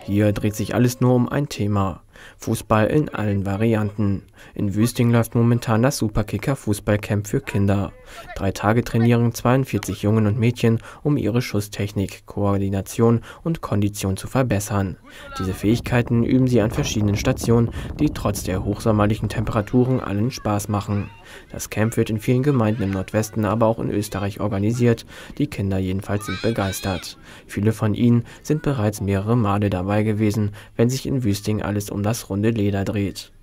Hier dreht sich alles nur um ein Thema: Fußball in allen Varianten. In Wüsting läuft momentan das Superkicker-Fußballcamp für Kinder. 3 Tage trainieren 42 Jungen und Mädchen, um ihre Schusstechnik, Koordination und Kondition zu verbessern. Diese Fähigkeiten üben sie an verschiedenen Stationen, die trotz der hochsommerlichen Temperaturen allen Spaß machen. Das Camp wird in vielen Gemeinden im Nordwesten, aber auch in Österreich organisiert. Die Kinder jedenfalls sind begeistert. Viele von ihnen sind bereits mehrere Male dabei gewesen, wenn sich in Wüsting alles um das runde Leder dreht.